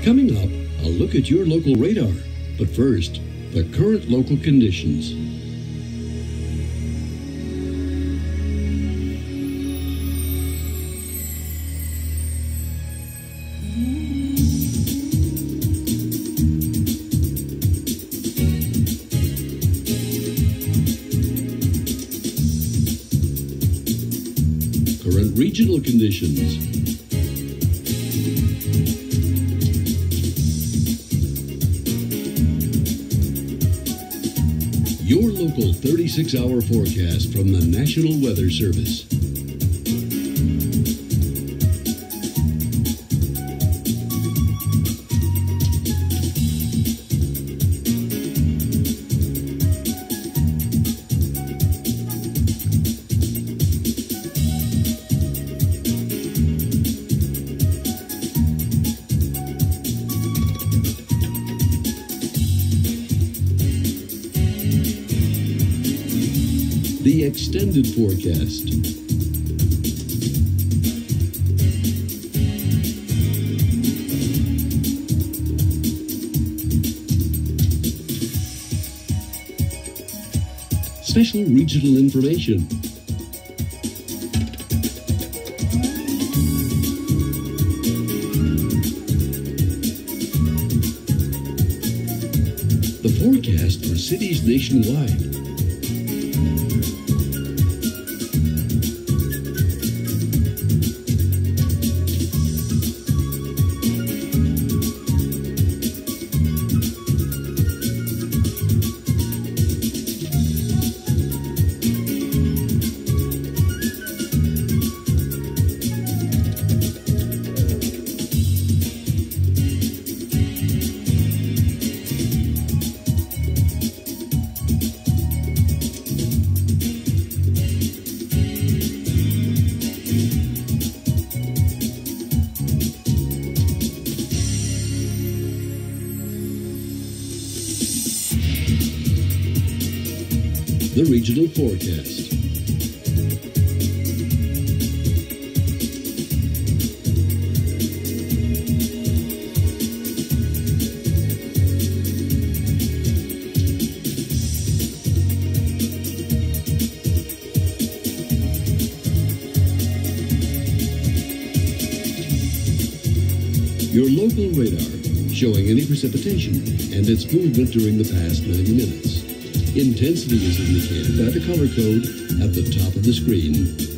Coming up, a look at your local radar. But first, the current local conditions. Current regional conditions. Your local 36-hour forecast from the National Weather Service. The extended forecast. Special regional information. The forecast for cities nationwide. The regional forecast. Your local radar showing any precipitation and its movement during the past 90 minutes. Intensity is indicated by the color code at the top of the screen